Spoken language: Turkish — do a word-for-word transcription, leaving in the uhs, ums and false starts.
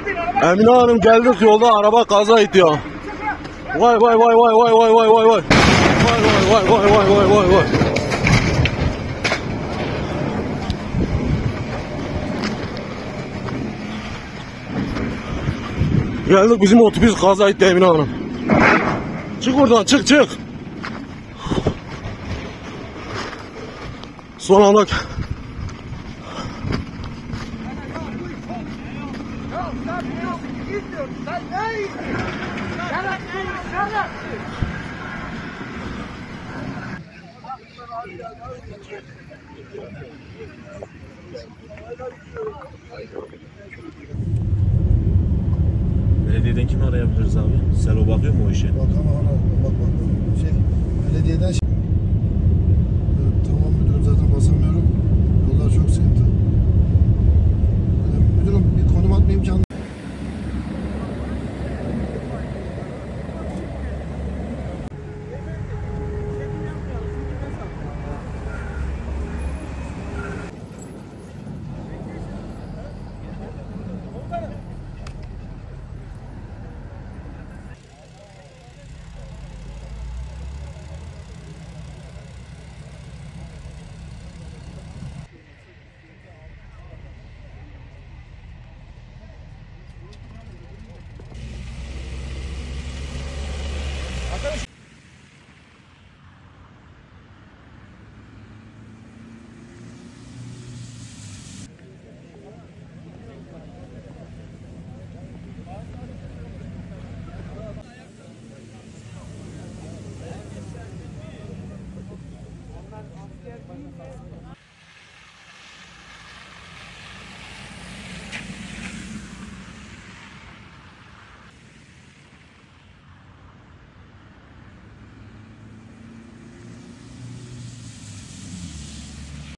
Emine Hanım geldik, yolda araba kaza etti. Vay vay vay vay vay vay vay vay vay. Vay vay vay vay vay vay vay. Geldik, bizim otobüs kaza etti Emine Hanım. Çık oradan, çık çık. Son anda belediyeden kimi arayabiliriz abi? Selo bakıyor mu o işe? Bakalım, bak bak. Şey, belediyeden